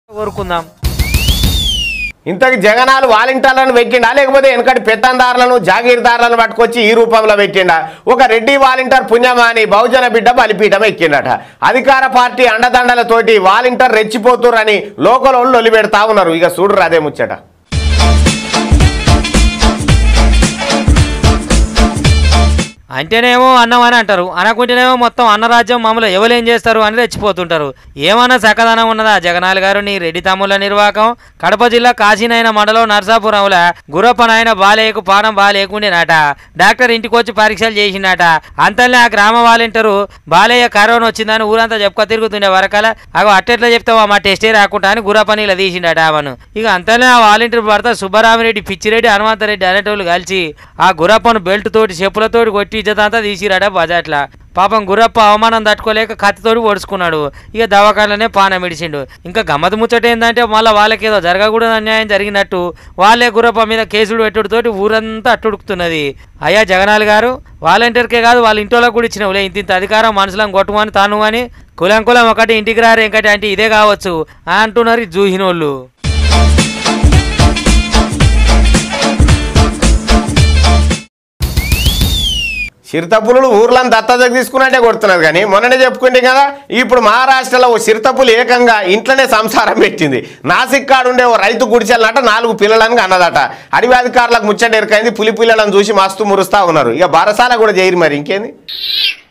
కోరుకుందాం. ఇంతకి జగనాలు వాలంటీర్లను పెట్టిండా లేకపోతే వెనకటి పెత్తందారులను జాగీర్దారులను పట్టుకొచ్చి ఈ రూపంలో పెట్టిండా? ఒక రెడ్డి వాలంటీర్ పుణ్యమాని బహుజన బిడ్డ బలిపీఠం ఎక్కిండట. అధికార పార్టీ అండదండలతోటి వాలంటీర్ రెచ్చిపోతురని లోకల్ వాళ్ళు లొలి పెడతా ఉన్నారు. ఇక చూడరు అదే ముచ్చట. అంటేనేమో అన్నం అని అంటారు, అనకుంటేనేమో మొత్తం అన్నరాజ్యం మామూలు ఎవరేం చేస్తారు అని రెచ్చిపోతుంటారు. ఏమన్నా సకదనం ఉన్నదా జగనాల్ గారు నీ రెడ్డి తమ్ముళ్ళ నిర్వాహకం? కడప జిల్లా కాశీనైన మండలం నరసాపురంలో గురప్పనాయన బాలేకు పానం బాలేకుండేనట. డాక్టర్ ఇంటికి వచ్చి పరీక్షలు చేసిండట. అంతలే ఆ గ్రామ వాలంటీరు బాలయ్య కరోనా వచ్చిందని ఊరంతా చెప్పుకో తిరుగుతుండే వరకల అగో అట్టెట్లా చెప్తావా మా టెస్టే రాకుండా అని గురప్పని ఇలా తీసిండట ఆమెను. ఇక అంతలే ఆ వాలంటీర్ భర్త సుబ్బరామిరెడ్డి, పిచ్చిరెడ్డి, హనుమంతరెడ్డి అనేటోళ్ళు కలిసి ఆ గురప్పను బెల్ట్ తోటి చెప్పులతోటి కొట్టి ఇజ్జతంతా తీసిరాడ బజాట్లా. పాపం గురప్ప అవమానం తట్టుకోలేక కత్తితోటి ఓడుచుకున్నాడు. ఇక దవాఖానలోనే పానం ఇడిచిండు. ఇంకా గమ్మత్ ముచ్చట ఏంటంటే మళ్ళీ వాళ్ళకేదో జరగకూడదు అన్యాయం జరిగినట్టు వాళ్ళే గురప్ప మీద కేసులు పెట్టుడుతోటి ఊరంతా అట్టుడుకుతున్నది. అయ్యా జగనాల్ గారు, వాలంటీర్కే కాదు వాళ్ళ ఇంట్లో కూడా ఇచ్చినవులే ఇంత అధికారం, మనుషులను కొట్టుమని తాను అని కులం ఒకటి ఇంటికి రారు ఇంకటి అంటే ఇదే కావచ్చు అంటున్నారు జూహినోళ్ళు. చిరుతపులు ఊర్లను దత్తతకు తీసుకున్నట్టే కొడుతున్నారు. కానీ మొన్ననే చెప్పుకుంటే కదా, ఇప్పుడు మహారాష్ట్రలో ఓ చిరుతపులు ఏకంగా ఇంట్లోనే సంసారం పెట్టింది. నాసిక్ కాడు ఉండే ఓ రైతు గుడిచెలనట 4 పిల్లలను అన్నదట. అడవి అధికారులకు ముచ్చట ఎరకైంది. పులి పిల్లలను చూసి మస్తు మురుస్తా ఉన్నారు. ఇక బరసాల కూడా చేయరు మరి ఇంకేంది.